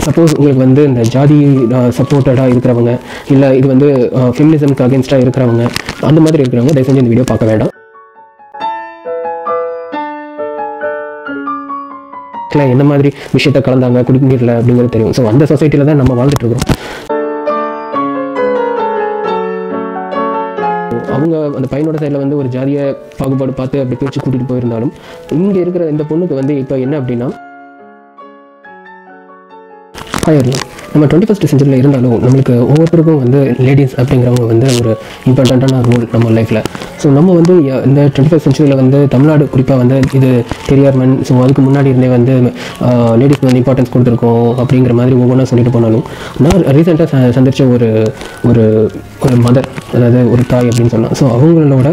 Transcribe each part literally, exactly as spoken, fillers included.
Suppose உங்களுக்கு வந்து இந்த ஜாதி சப்போர்ட்டடாக இருக்கிறவங்க இல்லை இது வந்து ஃபெமினிசம்க்கு அகேன்ஸ்டாக இருக்கிறவங்க அந்த மாதிரி இருக்கிறவங்க தயவு செஞ்சு இந்த வீடியோ பார்க்க வேண்டாம். என்ன மாதிரி விஷயத்த கலந்தாங்க குடிநீரில் அப்படிங்கிறது தெரியும். ஸோ அந்த சொசைட்டியில் தான் நம்ம வாழ்ந்துட்டு இருக்கிறோம். அவங்க அந்த பையனோட சைடில் வந்து ஒரு ஜாதிய பாகுபாடு பார்த்து அப்படி பிரித்து கூட்டிகிட்டு போயிருந்தாலும் இங்கே இருக்கிற இந்த பொண்ணுக்கு வந்து இப்போ என்ன அப்படின்னா ஆயிரம் நம்ம டுவெண்ட்டி ஃபஸ்ட் செஞ்சுரியில் இருந்தாலும் நம்மளுக்கு ஒவ்வொருத்தருக்கும் வந்து லேடிஸ் அப்படிங்கிறவங்க வந்து ஒரு இம்பார்ட்டண்ட்டான ரோல் நம்ம லைஃப்பில். ஸோ நம்ம வந்து இந்த டுவெண்ட்டி ஃபஸ்ட் செஞ்சுரியில் வந்து தமிழ்நாடு குறிப்பாக வந்து இது பெரியார் மண். ஸோ அதுக்கு முன்னாடி இருந்தே வந்து லேடிஸ்க்கு வந்து இம்பார்ட்டன்ஸ் கொடுத்துருக்கோம் அப்படிங்கிற மாதிரி ஒவ்வொன்றா சொல்லிட்டு போனாலும் நான் ரீசெண்டாக சந்தித்த ஒரு ஒரு ஒரு மதர், அதாவது ஒரு தாய் அப்படின்னு சொன்னால், ஸோ அவங்களோட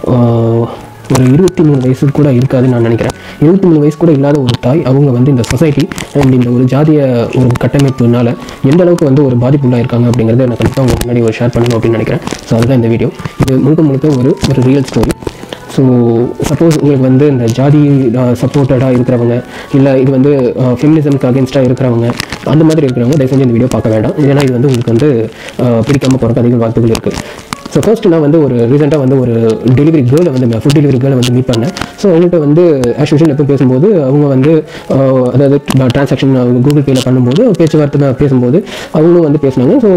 ஒரு இருபத்தி மூணு வயசு கூட இருக்காதுன்னு நான் நினைக்கிறேன். இருபத்தி மூணு வயசு கூட இல்லாத ஒரு தாய் அவங்க வந்து இந்த சொசைட்டி அண்ட் இந்த ஒரு ஜாதிய ஒரு கட்டமைப்புனால எந்த அளவுக்கு வந்து ஒரு பாதிப்புள்ளாக இருக்காங்க அப்படிங்கிறத நான் கண்டிப்பாக அவங்க முன்னாடி ஒரு ஷேர் பண்ணணும் அப்படின்னு நினைக்கிறேன். ஸோ அதுதான் இந்த வீடியோ. இது முழுக்க முழுக்க ஒரு ஒரு ரியல் ஸ்டோரி. ஸோ சப்போஸ் உங்களுக்கு வந்து இந்த ஜாதி சப்போர்ட்டடாக இருக்கிறவங்க இல்லை இது வந்து ஃபெமினிசம்க்கு அகேன்ஸ்டாக இருக்கிறவங்க அந்த மாதிரி இருக்கிறவங்க தயவு செஞ்சு இந்த வீடியோ பார்க்க வேண்டாம். ஏன்னா இது வந்து உங்களுக்கு வந்து பிடிக்காமல் போகிறக்கு அதிக வாய்ப்புகள் இருக்குது. ஸோ ஃபர்ஸ்ட் நான் வந்து ஒரு ரீசெண்டாக வந்து ஒரு டெலிவரி கேர்ளை வந்து ஃபுட் டெலிவரி கேர்ளை வந்து மீட் பண்ணேன். ஸோ அவங்கள்ட்ட வந்து ஆஸ் யூஷுவல் எப்போ பேசும்போது அவங்க வந்து அதாவது ட்ரான்சாக்ஷன் கூகுள் பேயில் பண்ணும்போது பேச்சுவார்த்தை பேசும்போது அவங்களும் வந்து பேசினாங்க. ஸோ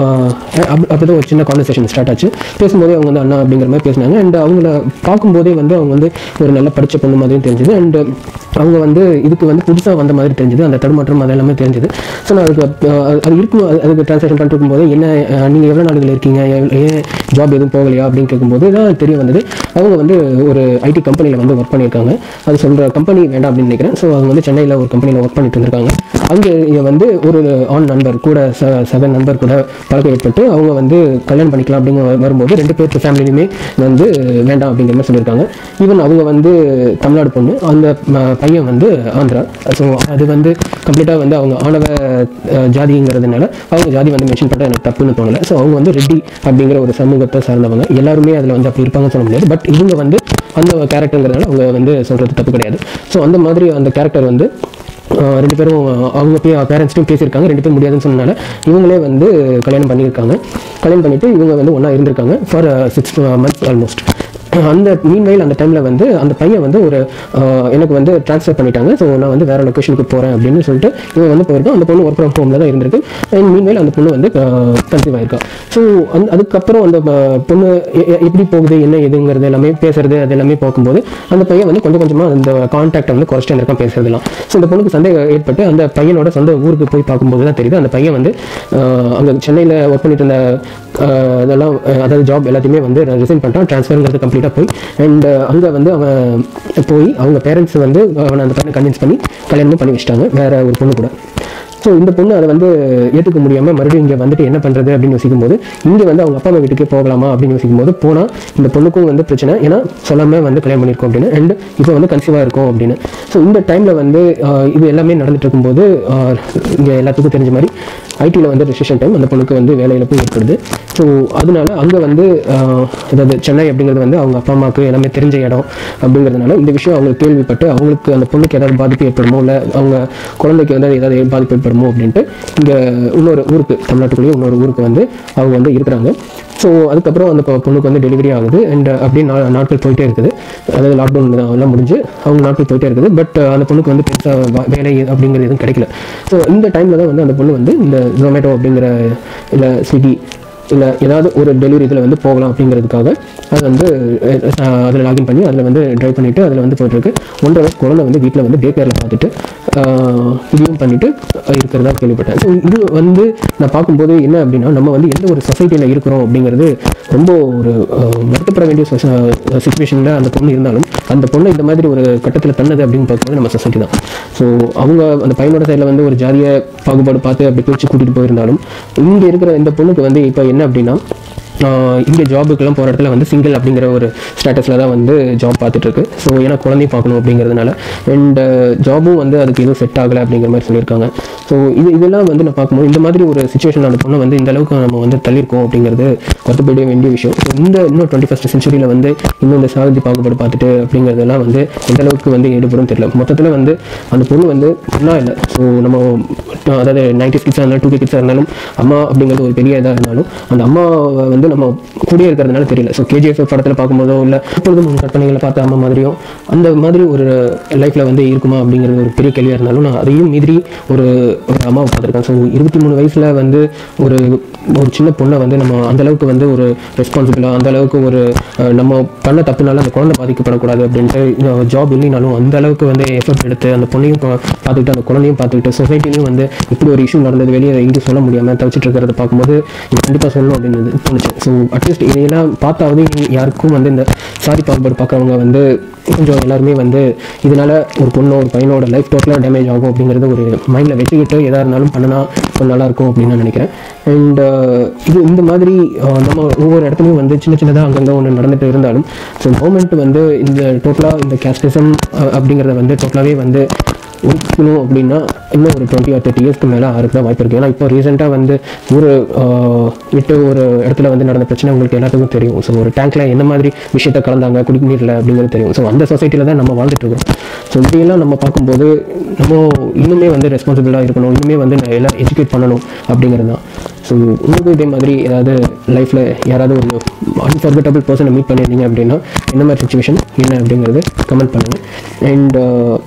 அப்போ தான் ஒரு சின்ன கான்வர்சேஷன் ஸ்டார்ட் ஆச்சு. பேசும்போதே அவங்க வந்து அண்ணா அப்படிங்கிற மாதிரி பேசினாங்க. அண்ட் அவங்கள பார்க்கும்போதே வந்து அவங்க வந்து ஒரு நல்ல படித்த பொண்ணு மாதிரியும் தெரிஞ்சுது. அண்ட் அவங்க வந்து இதுக்கு வந்து புதுசாக வந்த மாதிரி தெரிஞ்சுது. அந்த தடுமாற்றம் அது எல்லாமே தெரிஞ்சுது. ஸோ நான் அதுக்கு அது இருக்கும் அதுக்கு ட்ரான்சாக்ஷன் பண்ணிட்டு இருக்கும்போது என்ன நீங்கள் எவ்வளோ நாடுகள் இருக்கீங்க, ஏன் ஜாப் எதுவும் போகலையா அப்படின்னு கேட்கும்போது தான் தெரிய வந்தது அவங்க வந்து ஒரு ஐடி கம்பெனியில் வந்து ஒர்க் பண்ணியிருக்காங்க. அது சொல்கிற கம்பெனி வேண்டாம் அப்படின்னு நினைக்கிறேன். ஸோ அவங்க வந்து சென்னையில் ஒரு கம்பெனியில் ஒர்க் பண்ணிட்டு இருந்திருக்காங்க. அங்கே வந்து ஒரு ஆண் நண்பர் கூட ச சக நண்பர் கூட பழக்கம் ஏற்பட்டு அவங்க வந்து கல்யாணம் பண்ணிக்கலாம் அப்படிங்கிற வரும்போது ரெண்டு பேருக்கு ஃபேமிலியுமே வந்து வேண்டாம் அப்படிங்கிற மாதிரி சொல்லியிருக்காங்க. ஈவன் அவங்க வந்து தமிழ்நாடு பொண்ணு, அந்த பையன் வந்து ஆந்திரா. ஸோ அது வந்து கம்ப்ளீட்டாக வந்து அவங்க ஆணவ ஜாதிங்கிறதுனால அவங்க ஜாதி வந்து மென்ஷன் பண்ண எனக்கு தப்புன்னு தோணலை. ஸோ அவங்க வந்து ரெட்டி அப்படிங்கிற ஒரு சமூகத்தை சார்ந்தவங்க. எல்லாருமே அதில் வந்து அப்படி இருப்பாங்கன்னு சொல்ல முடியாது. பட் இவங்க வந்து அந்த கேரக்டருங்கிறதுனால அவங்க வந்து சொல்கிறது தப்பு கிடையாது. ஸோ அந்த மாதிரி அந்த கேரக்டர் வந்து ரெண்டு பேரும் அவங்க போய் பேரண்ட்ஸ்ட்டும் பேசியிருக்காங்க. ரெண்டு பேரும் முடியாதுன்னு சொன்னனால இவங்களே வந்து கல்யாணம் பண்ணியிருக்காங்க. கல்யாணம் பண்ணிவிட்டு இவங்க வந்து ஒன்றா இருந்திருக்காங்க ஃபார் சிக்ஸ் மந்த்ஸ் ஆல்மோஸ்ட். அந்த மீன்வெயில் அந்த டைமில் வந்து அந்த பையன் வந்து ஒரு எனக்கு வந்து ட்ரான்ஸ்ஃபர் பண்ணிட்டாங்க. ஸோ நான் வந்து வேறு லொக்கேஷனுக்கு போகிறேன் அப்படின்னு சொல்லிட்டு இவன் வந்து போயிருக்கான். அந்த பொண்ணு ஒர்க் ஃப்ரம் ஹோமில் தான் இருந்திருக்கு. அண்ட் மீன்வெயில் அந்த பொண்ணு வந்து கன்சீவ் ஆயிருக்கா. ஸோ அந்த அதுக்கப்புறம் அந்த பொண்ணு எப்படி போகுது என்ன எதுங்கிறது எல்லாமே பேசுறது அது எல்லாமே பார்க்கும்போது அந்த பையன் வந்து கொஞ்சம் கொஞ்சமாக அந்த கான்டாக்டை வந்து குறைச்சிட்டு இருக்கான் பேசுறதுலாம். ஸோ இந்த பொண்ணுக்கு சந்தேகம் ஏற்பட்டு அந்த பையனோட சொந்த ஊருக்கு போய் பார்க்கும்போது தான் தெரியுது அந்த பையன் வந்து அங்கே சென்னையில் ஒர்க் பண்ணிட்டு இருந்த அதெல்லாம் அதாவது ஜாப் எல்லாத்தையுமே வந்து ரிசைன் பண்ணிட்டான். ட்ரான்ஸ்ஃபருங்கிறது கம்ப்ளீட்டாக போய் அண்ட் அங்கே வந்து அவன் போய் அவங்க பேரண்ட்ஸ் வந்து அவனை அந்த பையனை கன்வின்ஸ் பண்ணி கல்யாணமும் பண்ணி வச்சிட்டாங்க வேற ஒரு பொண்ணு கூட. ஸோ இந்த பொண்ணு அதை வந்து ஏற்றுக்க முடியாமல் மறுபடியும் இங்கே வந்துட்டு என்ன பண்ணுறது அப்படின்னு யோசிக்கும் போது இங்கே வந்து அவங்க அப்பா அம்மா வீட்டுக்கு போகலாமா அப்படின்னு யோசிக்கும் போது போனால் இந்த பொண்ணுக்கும் வந்து பிரச்சனை, ஏன்னா சொல்லாமல் வந்து கல்யாணம் பண்ணியிருக்கோம் அப்படின்னு அண்ட் இப்போ வந்து கன்சீவாக இருக்கும் அப்படின்னு. ஸோ இந்த டைமில் வந்து இது எல்லாமே நடந்துட்டு இருக்கும்போது இங்கே எல்லாத்துக்கும் தெரிஞ்ச மாதிரி ஐடியில் வந்து ரெஜிஸ்ட்ரேஷன் டைம் அந்த பொண்ணுக்கு வந்து வேலை இழப்பு ஏற்படுது. ஸோ அதனால அங்கே வந்து அதாவது சென்னை அப்படிங்கிறது வந்து அவங்க அப்பா அம்மாவுக்கு எல்லாமே தெரிஞ்ச இடம் அப்படிங்கிறதுனால இந்த விஷயம் அவங்களுக்கு கேள்விப்பட்டு அவங்களுக்கு அந்த பொண்ணுக்கு ஏதாவது பாதிப்பு ஏற்படுமோ இல்லை அவங்க குழந்தைக்கு வந்து ஏதாவது பாதிப்பு ஏற்படுமோ அப்படின்ட்டு இங்கே இன்னொரு ஊருக்கு தமிழ்நாட்டுக்குள்ளேயே இன்னொரு ஊருக்கு வந்து அவங்க வந்து இருக்கிறாங்க. ஸோ அதுக்கப்புறம் அந்த பொண்ணுக்கு வந்து டெலிவரி ஆகுது அண்ட் அப்படியே நா நாட்கள் போயிட்டே இருக்குது. அதாவது லாக்டவுன் எல்லாம் முடிஞ்சு அவங்க நாட்கள் போயிட்டே இருக்குது. பட் அந்த பொண்ணுக்கு வந்து பெருசாக வேலை அப்படிங்கிறது எதுவும் கிடைக்கல. ஸோ இந்த டைமில் தான் வந்து அந்த பொண்ணு வந்து இந்த ஜொமேட்டோ அப்படிங்கிற இல்லை ஸ்விக்கி இல்லை ஏதாவது ஒரு டெலிவரி இதில் வந்து போகலாம் அப்படிங்கிறதுக்காக அது வந்து அதில் லாகின் பண்ணி அதில் வந்து ட்ரைவ் பண்ணிவிட்டு அதில் வந்து போய்ட்டுருக்கு. ஒன்றரை வயசு குழந்தை வந்து வீட்டில் வந்து டே கேரில் பார்த்துட்டு இதையும் பண்ணிவிட்டு இருக்கிறதா கேள்விப்பட்டேன். ஸோ இது வந்து நான் பார்க்கும்போது என்ன அப்படின்னா நம்ம வந்து எந்த ஒரு சொசைட்டியில் இருக்கிறோம் அப்படிங்கிறது ரொம்ப ஒரு வருத்தப்பட வேண்டிய சிச்சுவேஷனில் அந்த பொண்ணு இருந்தாலும் அந்த பொண்ணு இந்த மாதிரி ஒரு கட்டத்தில் தன்னது அப்படின்னு பார்க்கும்போது நம்ம சொசைட்டி தான். ஸோ அவங்க அந்த பையனோட சைடில் வந்து ஒரு ஜாதிய பாகுபாடு பார்த்து அப்படி பிரித்து கூட்டிகிட்டு போயிருந்தாலும் இங்கே இருக்கிற இந்த பொண்ணுக்கு வந்து இப்போ என்ன அப்படின்னா இங்கே ஜாபுக்கெல்லாம் போகிற இடத்துல வந்து சிங்கிள் அப்படிங்கிற ஒரு ஸ்டேட்டஸில் தான் வந்து ஜாப் பார்த்துட்ருக்கு. ஸோ ஏன்னா குழந்தையும் பார்க்கணும் அப்படிங்கிறதுனால அண்ட் ஜாபும் வந்து அதுக்கு எதுவும் செட் ஆகலை அப்படிங்கிற மாதிரி சொல்லியிருக்காங்க. ஸோ இது இதெல்லாம் வந்து நான் பார்க்கும்போது இந்த மாதிரி ஒரு சுச்சுவேஷன் அந்த பொண்ணை வந்து இந்த அளவுக்கு நம்ம வந்து தள்ளியிருக்கோம் அப்படிங்கிறது வருத்தப்பட வேண்டிய விஷயம். ஸோ இந்த இன்னும் டுவெண்ட்டி ஃபஸ்ட் சென்ச்சுரியில் வந்து இன்னும் இந்த சாதி பாகுபாடு பார்த்துட்டு அப்படிங்கிறதெல்லாம் வந்து எந்த அளவுக்கு வந்து ஈடுபடும் தெரியல. மொத்தத்தில் வந்து அந்த பொண்ணு வந்து ஒன்றா இல்லை. ஸோ நம்ம அதாவது நைன்டி கிட்ஸாக இருந்தாலும் டூ கே கிட்ஸாக இருந்தாலும் அம்மா அப்படிங்கிறது ஒரு பெரிய இதாக இருந்தாலும் அந்த அம்மாவை வந்து நம்ம கூடயே இருக்கிறதுனால தெரியல. ஸோ கேஜிஎஃப் படத்தில் பார்க்கும்போதோ இல்லை எப்பொழுதும் கற்பனைகளை பார்த்த அம்மா மாதிரியும் அந்த மாதிரி ஒரு லைஃப்பில் வந்து இருக்குமா அப்படிங்கிறது ஒரு பெரிய கேள்வியாக இருந்தாலும் நான் அதையும் மீறி ஒரு ஒரு அம்மாவை பார்த்துருக்கேன். ஸோ இருபத்தி மூணு வயசில் வந்து ஒரு ஒரு சின்ன பொண்ணை வந்து நம்ம அந்தளவுக்கு வந்து ஒரு ரெஸ்பான்சிபிளாக அந்தளவுக்கு ஒரு நம்ம பண்ண தப்புனால அந்த குழந்தை பாதிக்கப்படக்கூடாது அப்படின்ட்டு ஜாப் இல்லைனாலும் அந்த அளவுக்கு வந்து எஃபர்ட் எடுத்து அந்த பொண்ணையும் பார்த்துக்கிட்டு அந்த குழந்தையும் பார்த்துக்கிட்டு சொசைட்டிலையும் வந்து இப்படி ஒரு இஷ்யூ நடந்தது வெளியே எங்கேயும் சொல்ல முடியாமல் தவிச்சிட்டு இருக்கிறத பார்க்கும்போது இது கண்டிப்பாக சொல்லணும் அப்படின்னு தோணுச்சு. ஸோ அட்லீஸ்ட் இதையெல்லாம் பார்த்தாவது யாருக்கும் வந்து இந்த சாதி பாகுபாடு பார்க்குறவங்க வந்து கொஞ்சம் எல்லாருமே வந்து இதனால் ஒரு பொண்ணோ ஒரு பையனோட லைஃப் டோட்டலாக டேமேஜ் ஆகும் அப்படிங்கிறது ஒரு மைண்டில் வச்சுக்கிட்டு எதாக இருந்தாலும் பண்ணினா கொஞ்சம் நல்லாயிருக்கும் அப்படின்னு நான் நினைக்கிறேன். அண்ட் இது இந்த மாதிரி நம்ம ஒவ்வொரு இடத்துலையும் வந்து சின்ன சின்னதாக அங்கங்கே ஒன்று நடந்துகிட்டு இருந்தாலும் ஸோ கவர்மெண்ட் வந்து இந்த டோட்டலாக இந்த கேஸ்டிசம் அப்படிங்கிறத வந்து டோட்டலாகவே வந்து ஒழிக்கணும் அப்படின்னா இன்னும் ஒரு டுவெண்ட்டி ஆர் தேர்ட்டி இயர்ஸ்க்கு மேலே ஆறுக்கு தான் வாய்ப்பு இருக்குது. ஏன்னா இப்போ ரீசெண்டாக வந்து ஒரு விட்டு ஒரு இடத்துல வந்து நடந்த பிரச்சனை உங்களுக்கு எல்லாத்துக்கும் தெரியும். ஸோ ஒரு டேங்க்கில் என்ன மாதிரி விஷயத்த கலந்தாங்க குடிநீரில் அப்படிங்கிறது தெரியும். ஸோ அந்த சொசைட்டியில் தான் நம்ம வாழ்ந்துட்டு இருக்கோம். ஸோ இப்படியெல்லாம் நம்ம பார்க்கும்போது நம்ம இன்னுமே வந்து ரெஸ்பான்சிபிளாக இருக்கணும், இன்னுமே வந்து எல்லாம் எஜுகேட் பண்ணணும் அப்படிங்கிறது தான். ஸோ உங்களுக்கு இதே மாதிரி ஏதாவது லைஃப்பில் யாராவது ஒரு அன்ஃபர்கட்டபிள் பர்சனை மீட் பண்ணியிருந்தீங்க அப்படின்னா என்ன மாதிரி சுச்சுவேஷன் என்ன அப்படிங்கிறது கமெண்ட் பண்ணுங்கள். அண்ட்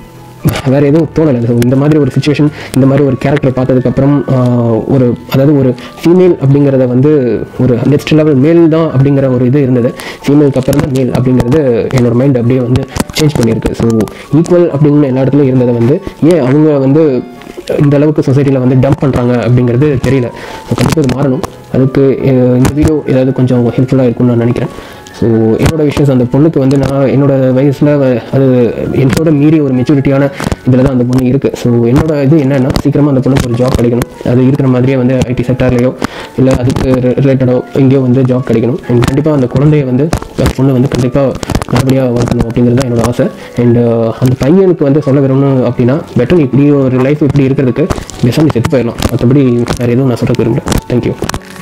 வேறு எதுவும் தோணலை. ஸோ இந்த மாதிரி ஒரு சுச்சுவேஷன் இந்த மாதிரி ஒரு கேரக்டரை பார்த்ததுக்கப்புறம் ஒரு அதாவது ஒரு ஃபீமேல் அப்படிங்கிறத வந்து ஒரு நெக்ஸ்ட் லெவல் மேல் தான் அப்படிங்கிற ஒரு இது இருந்தது. ஃபீமேலுக்கு அப்புறம் தான் மேல் அப்படிங்கிறது என்னோட மைண்ட் அப்படியே வந்து சேஞ்ச் பண்ணியிருக்கு. ஸோ ஈக்குவல் அப்படின்னு எல்லா இடத்துலையும் இருந்ததை வந்து ஏன் அவங்க வந்து இந்த அளவுக்கு சொசைட்டியில் வந்து டம்ப் பண்ணுறாங்க அப்படிங்கிறது தெரியல. கண்டிப்பாக இது மாறணும். அதுக்கு இந்த வீடியோ ஏதாவது கொஞ்சம் ஹெல்ப்ஃபுல்லாக இருக்கும்னு நான் நினைக்கிறேன். ஸோ என்னோட விஷயஸ் அந்த பொண்ணுக்கு வந்து நான் என்னோடய வயசில் அது என்னோட மீறி ஒரு மெச்சூரிட்டியான இதில் தான் அந்த பொண்ணு இருக்குது. ஸோ என்னோட இது என்னென்னா சீக்கிரமாக அந்த பொண்ணுக்கு ஒரு ஜாப் கிடைக்கணும். அது இருக்கிற மாதிரியே வந்து ஐடி செக்டார்லேயோ இல்லை அதுக்கு ரிலேட்டடோ எங்கேயோ வந்து ஜாப் கிடைக்கணும். அண்ட் கண்டிப்பாக அந்த குழந்தைய வந்து அந்த பொண்ணு வந்து கண்டிப்பாக நல்லபடியாக வளர்க்கணும் அப்படிங்கிறது தான் என்னோட ஆசை. அண்ட் அந்த பையனுக்கு வந்து சொல்ல விரும்பணும் அப்படின்னா பெட்டர் இப்படி ஒரு லைஃப் இப்படி இருக்கிறதுக்கு பேசாமல் செத்து போயிடலாம். மற்றபடி வேறு எதுவும் நான் சொல்ல விரும்புகிறேன். தேங்க்யூ.